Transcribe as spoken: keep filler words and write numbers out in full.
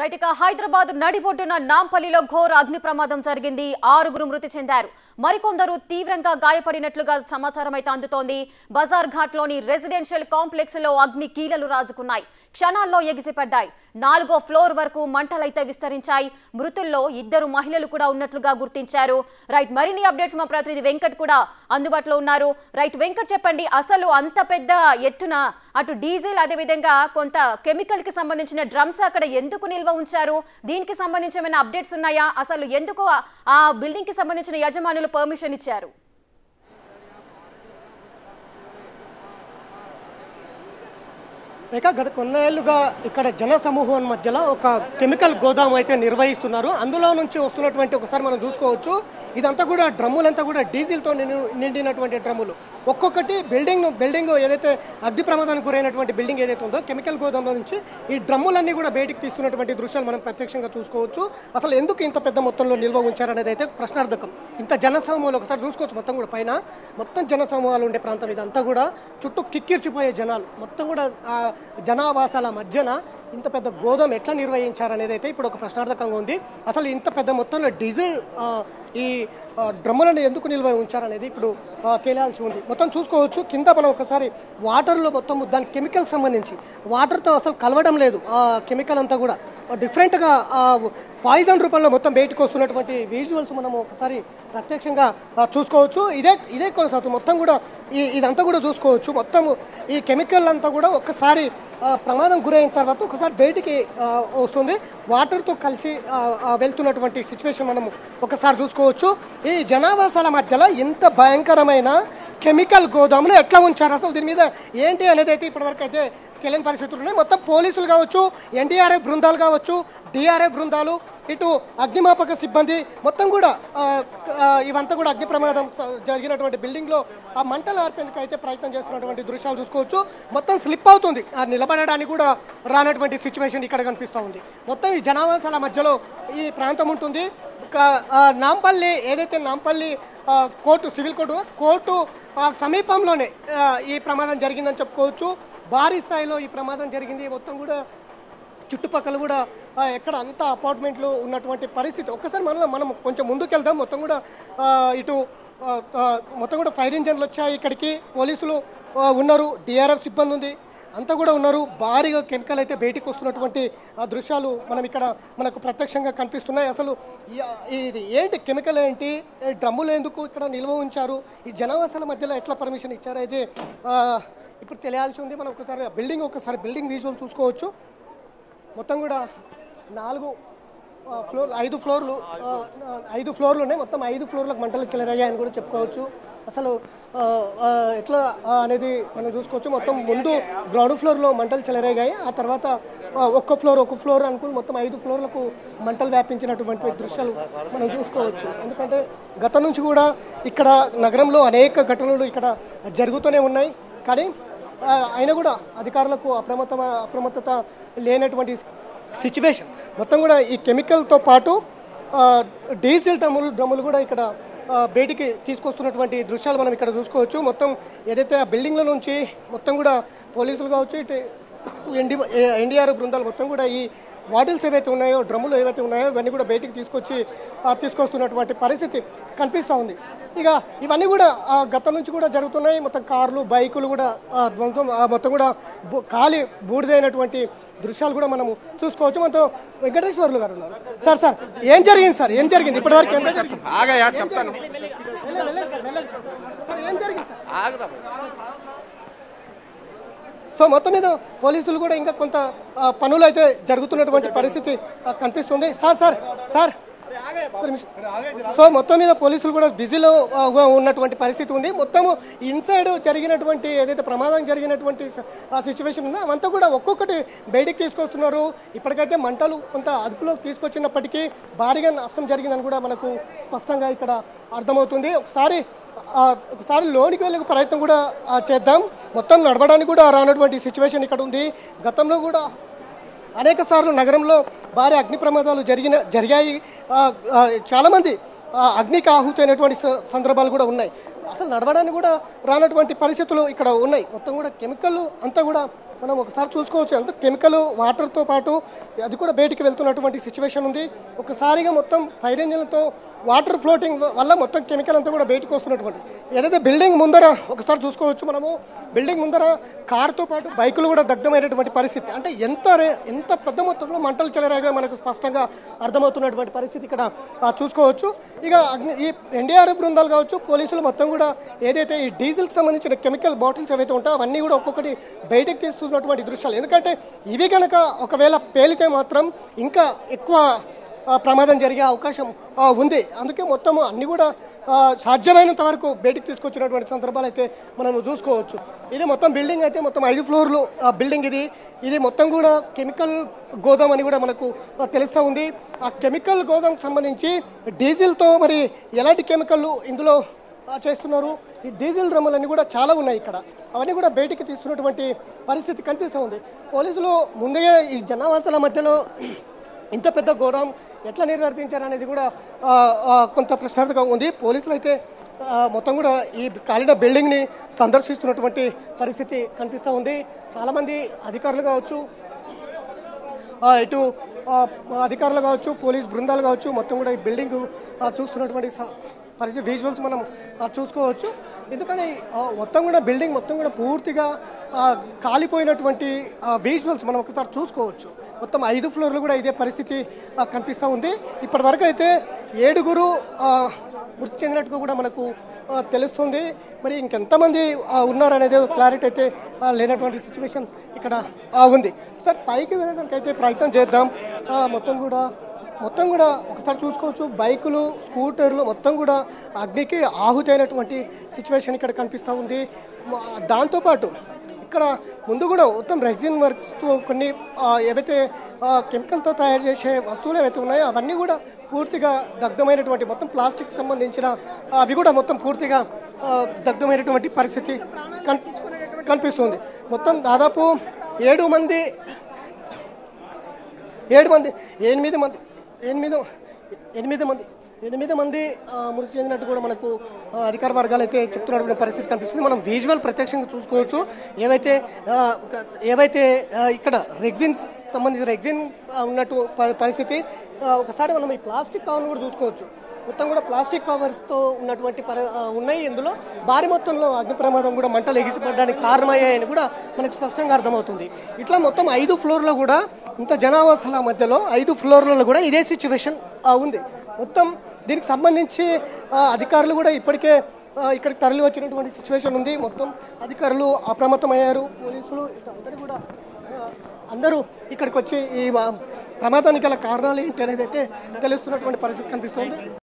Right ఇక హైదరాబాద్ నడిబొడ్డున నాంపల్లిలో ఘోర అగ్ని ప్రమాదం జరిగింది. ఆరుగురు మృతి చెందారు. మరికొందరు తీవ్రంగా గాయపడినట్లుగా సమాచారం అయితే అందుతోంది. బజార్ ఘాట్ లోని రెసిడెన్షియల్ కాంప్లెక్స్ లో అగ్ని కీలలు రాజుకున్నాయి. క్షణాల్లో ఎగిసిపడ్డాయి. నాలుగో ఫ్లోర్ వరకు మంటలైతే విస్తరించాయి. మృతుల్లో ఇద్దరు మహిళలు కూడా ఉన్నట్లుగా గుర్తించారు. రైట్ మరిన్ని అప్డేట్స్ మా ప్రతినిధి వెంకట్ కూడా అందుబాటులో ఉన్నారు. రైట్ వెంకట్ చెప్పండి, అసలు అంత పెద్ద ఎత్తున అటు డీజిల్ అదేవిధంగా కొంత కెమికల్ కి సంబంధించిన డ్రమ్స్ అక్కడ ఎందుకు నిల్వ ఉంచారు? దీనికి సంబంధించి ఏమైనా అప్డేట్స్ ఉన్నాయా? అసలు ఎందుకు ఆ బిల్డింగ్ కి సంబంధించిన యజమానులు పర్మిషన్ ఇచ్చారు? ఇక గత కొన్నేళ్లుగా ఇక్కడ జన సమూహం మధ్యలో ఒక కెమికల్ గోదాం అయితే నిర్వహిస్తున్నారు. అందులో నుంచి వస్తున్నటువంటి ఒకసారి మనం చూసుకోవచ్చు, ఇదంతా కూడా డ్రమ్ములంతా కూడా డీజిల్తో నిండినటువంటి డ్రమ్ములు. ఒక్కొక్కటి బిల్డింగ్ బిల్డింగ్ ఏదైతే అగ్ని ప్రమాదానికి గురైనటువంటి బిల్డింగ్ ఏదైతే ఉందో కెమికల్ గోదాంలో నుంచి ఈ డ్రమ్ములన్నీ కూడా బయటికి తీస్తున్నటువంటి దృశ్యాలు మనం ప్రత్యక్షంగా చూసుకోవచ్చు. అసలు ఎందుకు ఇంత పెద్ద మొత్తంలో నిల్వ ఉంచారనేది అయితే ప్రశ్నార్థకం. ఇంత జన సమూహాలు ఒకసారి చూసుకోవచ్చు. మొత్తం కూడా పైన మొత్తం జన సమూహాలు ఉండే ప్రాంతం ఇదంతా కూడా, చుట్టూ కిక్కిర్చిపోయే జనాలు మొత్తం కూడా జనావాసాల మధ్యన ఇంత పెద్ద గోదాం ఎట్లా నిర్వహించారనేది అయితే ఇప్పుడు ఒక ప్రశ్నార్థకంగా ఉంది. అసలు ఇంత పెద్ద మొత్తంలో డీజిల్ ఈ డ్రమ్ములను ఎందుకు నిల్వ ఉంచారనేది ఇప్పుడు తేలాల్సి ఉంది. మొత్తం చూసుకోవచ్చు, కింద మనం ఒకసారి వాటర్లో మొత్తం దాని కెమికల్ సంబంధించి వాటర్తో అసలు కలవడం లేదు. ఆ కెమికల్ అంతా కూడా డిఫరెంట్గా పాయిజన్ రూపంలో మొత్తం బయటకు వస్తున్నటువంటి విజువల్స్ మనం ఒకసారి ప్రత్యక్షంగా చూసుకోవచ్చు. ఇదే ఇదే కొనసాగుతుంది మొత్తం కూడా ఈ ఇదంతా కూడా చూసుకోవచ్చు. మొత్తం ఈ కెమికల్ అంతా కూడా ఒక్కసారి ప్రమాదం గురైన తర్వాత ఒకసారి బయటికి వస్తుంది. వాటర్తో కలిసి వెళ్తున్నటువంటి సిచ్యువేషన్ మనం ఒకసారి చూసుకోవచ్చు. ఈ జనావాసాల మధ్యలో ఇంత భయంకరమైన కెమికల్ గోదాములు ఎట్లా ఉంచారు, అసలు దీని మీద ఏంటి అనేది అయితే ఇప్పటివరకు అయితే తెలియని పరిస్థితులు ఉన్నాయి. మొత్తం పోలీసులు కావచ్చు, ఎన్డీఆర్ఎఫ్ బృందాలు కావచ్చు, డిఆర్ఎఫ్ బృందాలు, ఇటు అగ్నిమాపక సిబ్బంది మొత్తం కూడా ఇవంతా కూడా అగ్ని ప్రమాదం జరిగినటువంటి బిల్డింగ్లో ఆ మంటలు ఆర్పేందుకు అయితే ప్రయత్నం చేస్తున్నటువంటి దృశ్యాలు చూసుకోవచ్చు. మొత్తం స్లిప్ అవుతుంది, నిలబడడానికి కూడా రానటువంటి సిచ్యువేషన్ ఇక్కడ కనిపిస్తూ ఉంది. మొత్తం ఈ జనావాసాల మధ్యలో ఈ ప్రాంతం ఉంటుంది. నాంపల్లి ఏదైతే Nampally court civil court court సమీపంలోనే ఈ ప్రమాదం జరిగిందని చెప్పుకోవచ్చు. భారీ స్థాయిలో ఈ ప్రమాదం జరిగింది. మొత్తం కూడా చుట్టుపక్కల కూడా ఎక్కడ అంతా అపార్ట్మెంట్లు ఉన్నటువంటి పరిస్థితి. ఒక్కసారి మనం మనం కొంచెం ముందుకెళ్దాం. మొత్తం కూడా ఇటు మొత్తం కూడా ఫైర్ ఇంజన్లు వచ్చాయి, ఇక్కడికి పోలీసులు ఉన్నారు, డిఆర్ఎఫ్ సిబ్బంది ఉంది, అంతా కూడా ఉన్నారు. భారీగా కెమికల్ అయితే బయటికి వస్తున్నటువంటి దృశ్యాలు మనం ఇక్కడ మనకు ప్రత్యక్షంగా కనిపిస్తున్నాయి. అసలు ఇది ఏంటి, కెమికల్ ఏంటి, డ్రమ్ములు ఎందుకు ఇక్కడ నిల్వ ఉంచారు, ఈ జనావాసాల మధ్యలో ఎట్లా పర్మిషన్ ఇచ్చారు అయితే ఇప్పుడు తెలియాల్సి ఉంది. మనం ఒకసారి బిల్డింగ్ ఒకసారి బిల్డింగ్ విజువల్ చూసుకోవచ్చు. మొత్తం కూడా నాలుగు ఫ్లోర్ ఐదు ఫ్లోర్లు ఐదు ఫ్లోర్లు ఉన్నాయి. మొత్తం ఐదు ఫ్లోర్లకు మంటలు చెలరేగాయని కూడా చెప్పుకోవచ్చు. అసలు ఎట్లా అనేది మనం చూసుకోవచ్చు. మొత్తం ముందు గ్రౌండ్ ఫ్లోర్లో మంటలు చెలరేగాయి, ఆ తర్వాత ఒక్క ఫ్లోర్ ఒక్క ఫ్లోర్ అనుకుని మొత్తం ఐదు ఫ్లోర్లకు మంటలు వ్యాపించినటువంటి దృశ్యాలు మనం చూసుకోవచ్చు. ఎందుకంటే గత నుంచి కూడా ఇక్కడ నగరంలో అనేక ఘటనలు ఇక్కడ జరుగుతూనే ఉన్నాయి. కానీ అయినా కూడా అధికారులకు అప్రమత్త అప్రమత్తత లేనటువంటి సిచ్యువేషన్. మొత్తం కూడా ఈ కెమికల్తో పాటు డీజిల్ డ్రమ్ములు డ్రమ్ములు కూడా ఇక్కడ బయటికి తీసుకొస్తున్నటువంటి దృశ్యాలు మనం ఇక్కడ చూసుకోవచ్చు. మొత్తం ఏదైతే ఆ బిల్డింగ్ల నుంచి మొత్తం కూడా పోలీసులు కావచ్చు, ఇటు ఎన్డీ ఎన్డీఆర్ఎఫ్ బృందాలు మొత్తం కూడా ఈ బాటిల్స్ ఏవైతే ఉన్నాయో, డ్రమ్ములు ఏవైతే ఉన్నాయో ఇవన్నీ కూడా బయటికి తీసుకొచ్చి తీసుకొస్తున్నటువంటి పరిస్థితి కనిపిస్తూ ఉంది. ఇక ఇవన్నీ కూడా గతం నుంచి కూడా జరుగుతున్నాయి. మొత్తం కార్లు బైకులు కూడా ధ్వంసం మొత్తం కూడా ఖాళీ బూడిదైనటువంటి దృశ్యాలు కూడా మనము చూసుకోవచ్చు. మనతో వెంకటేశ్వర్లు గారు ఉన్నారు. సార్ సార్ ఏం జరిగింది సార్, ఏం జరిగింది ఇప్పటివరకు? ఏం జరిగింది సో మొత్తం మీద పోలీసులు కూడా ఇంకా కొంత పనులు అయితే జరుగుతున్నటువంటి పరిస్థితి కనిపిస్తుంది. సార్ సార్ సార్ సో మొత్తం మీద పోలీసులు కూడా బిజీలో ఉన్నటువంటి పరిస్థితి ఉంది. మొత్తము ఇన్సైడ్ జరిగినటువంటి ఏదైతే ప్రమాదం జరిగినటువంటి సిచ్యువేషన్ ఉందో అవంతా కూడా ఒక్కొక్కటి బయటికి తీసుకొస్తున్నారు. ఇప్పటికైతే మంటలు కొంత అదుపులోకి తీసుకొచ్చినప్పటికీ భారీగా నష్టం జరిగిందని కూడా మనకు స్పష్టంగా ఇక్కడ అర్థమవుతుంది. ఒకసారి ఒకసారి లోనికి వెళ్ళే ప్రయత్నం కూడా చేద్దాం. మొత్తం నడవడానికి కూడా రానటువంటి సిచ్యువేషన్ ఇక్కడ ఉంది. గతంలో కూడా అనేక సార్లు నగరంలో భారీ అగ్ని ప్రమాదాలు జరిగిన జరిగాయి. చాలామంది అగ్నికి ఆహుతైనటువంటి సందర్భాలు కూడా ఉన్నాయి. అసలు నడవడానికి కూడా రానటువంటి పరిస్థితులు ఇక్కడ ఉన్నాయి. మొత్తం కూడా కెమికల్ అంతా కూడా మనం ఒకసారి చూసుకోవచ్చు ఎంత కెమికల్ వాటర్తో పాటు అది కూడా బయటికి వెళ్తున్నటువంటి సిచ్యువేషన్ ఉంది. ఒకసారిగా మొత్తం ఫైర్ ఇంజిన్లతో వాటర్ ఫ్లోటింగ్ వల్ల మొత్తం కెమికల్ అంతా కూడా బయటకు వస్తున్నటువంటి ఏదైతే బిల్డింగ్ ముందర ఒకసారి చూసుకోవచ్చు మనము. బిల్డింగ్ ముందర కారుతో పాటు బైకులు కూడా దగ్ధమైనటువంటి పరిస్థితి. అంటే ఎంత ఎంత పెద్ద మొత్తంలో మంటలు చెలరేగా మనకు స్పష్టంగా అర్థమవుతున్నటువంటి పరిస్థితి ఇక్కడ చూసుకోవచ్చు. ఇక ఈ ఎన్డీఆర్ఎఫ్ బృందాలు కావచ్చు, పోలీసులు మొత్తం కూడా ఏదైతే ఈ డీజిల్కి సంబంధించిన కెమికల్ బాటిల్స్ ఏవైతే ఉంటాయో అవన్నీ కూడా ఒక్కొక్కటి బయటకు తీస్తున్నటువంటి దృశ్యాలు. ఎందుకంటే ఇవి కనుక ఒకవేళ పేలితే మాత్రం ఇంకా ఎక్కువ ప్రమాదం జరిగే అవకాశం ఉంది. అందుకే మొత్తము అన్ని కూడా సాధ్యమైనంత వరకు బయటికి తీసుకొచ్చినటువంటి సందర్భాలు అయితే మనం చూసుకోవచ్చు. ఇది మొత్తం బిల్డింగ్ అయితే మొత్తం ఐదు ఫ్లోర్లు బిల్డింగ్ ఇది. ఇది మొత్తం కూడా కెమికల్ గోదాం అని కూడా మనకు తెలుస్తూ ఉంది. ఆ కెమికల్ గోదాంకి సంబంధించి డీజిల్తో మరి ఎలాంటి కెమికల్ ఇందులో చేస్తున్నారు, ఈ డీజిల్ డ్రమ్ములన్నీ కూడా చాలా ఉన్నాయి ఇక్కడ. అవన్నీ కూడా బయటికి తీస్తున్నటువంటి పరిస్థితి కనిపిస్తూ ఉంది. పోలీసులు ముందుగా ఈ జనావాసాల మధ్యలో ఇంత పెద్ద గోడౌన్ ఎట్లా నిర్వర్తించారనేది కూడా కొంత ప్రశ్నార్థకంగా ఉంది. పోలీసులు అయితే మొత్తం కూడా ఈ కాలిన బిల్డింగ్ని సందర్శిస్తున్నటువంటి పరిస్థితి కనిపిస్తూ ఉంది. చాలామంది అధికారులు కావచ్చు, ఇటు అధికారులు కావచ్చు, పోలీస్ బృందాలు కావచ్చు, మొత్తం కూడా ఈ బిల్డింగ్ చూస్తున్నటువంటి పరిస్థితి విజువల్స్ మనం చూసుకోవచ్చు. ఎందుకని మొత్తం కూడా బిల్డింగ్ మొత్తం కూడా పూర్తిగా కాలిపోయినటువంటి విజువల్స్ మనం ఒకసారి చూసుకోవచ్చు. మొత్తం ఐదు ఫ్లోర్లు కూడా ఇదే పరిస్థితి కనిపిస్తూ ఉంది. ఇప్పటి వరకు అయితే ఏడుగురు మృతి చెందినట్టుగా కూడా మనకు తెలుస్తుంది. మరి ఇంకెంతమంది ఉన్నారనేది క్లారిటీ అయితే లేనటువంటి సిచ్యువేషన్ ఇక్కడ ఉంది. సార్ పైకి వెళ్ళడానికి అయితే ప్రయత్నం చేద్దాం. మొత్తం కూడా మొత్తం కూడా ఒకసారి చూసుకోవచ్చు, బైకులు, స్కూటర్లు మొత్తం కూడా అగ్నికి ఆహుతి అయినటువంటి సిచ్యువేషన్ ఇక్కడ కనిపిస్తూ ఉంది. దాంతోపాటు ఇక్కడ ముందు కూడా మొత్తం రెగ్జిన్ వర్క్స్తో కొన్ని ఏవైతే కెమికల్తో తయారు చేసే వస్తువులు ఏవైతే ఉన్నాయో అవన్నీ కూడా పూర్తిగా దగ్ధమైనటువంటి మొత్తం ప్లాస్టిక్ సంబంధించిన అవి కూడా మొత్తం పూర్తిగా దగ్ధమైనటువంటి పరిస్థితి కనిపిస్తుంది. మొత్తం దాదాపు ఏడు మంది ఏడు మంది ఎనిమిది మంది ఎనిమిది ఎనిమిది మంది ఎనిమిది మంది మృతి చెందినట్టు కూడా మనకు అధికార వర్గాలు అయితే చెప్తున్నటువంటి పరిస్థితి కనిపిస్తుంది. మనం విజువల్ ప్రత్యక్షంగా చూసుకోవచ్చు. ఏవైతే ఏవైతే ఇక్కడ రెగ్జిన్ సంబంధించిన రెగ్జిన్ ఉన్నట్టు పరిస్థితి. ఒకసారి మనం ఈ ప్లాస్టిక్ కవర్ను కూడా చూసుకోవచ్చు. మొత్తం కూడా ప్లాస్టిక్ కవర్స్తో ఉన్నటువంటి పరి ఉన్నాయి. ఇందులో భారీ మొత్తంలో అగ్ని ప్రమాదం కూడా మంటలు ఎగిసిపడడానికి కారణమయ్యాయని కూడా మనకు స్పష్టంగా అర్థమవుతుంది. ఇట్లా మొత్తం ఐదు ఫ్లోర్లో కూడా ఇంత జనావాసాల మధ్యలో ఐదు ఫ్లోర్లలో కూడా ఇదే సిచ్యువేషన్ ఉంది. మొత్తం దీనికి సంబంధించి అధికారులు కూడా ఇప్పటికే ఇక్కడికి తరలి వచ్చినటువంటి సిచ్యువేషన్ ఉంది. మొత్తం అధికారులు అప్రమత్తమయ్యారు. పోలీసులు అందరూ కూడా అందరూ ఇక్కడికి వచ్చి ఈ ప్రమాదానికి గల కారణాలు ఏంటి అనేది అయితే తెలుస్తున్నటువంటి పరిస్థితి కనిపిస్తుంది.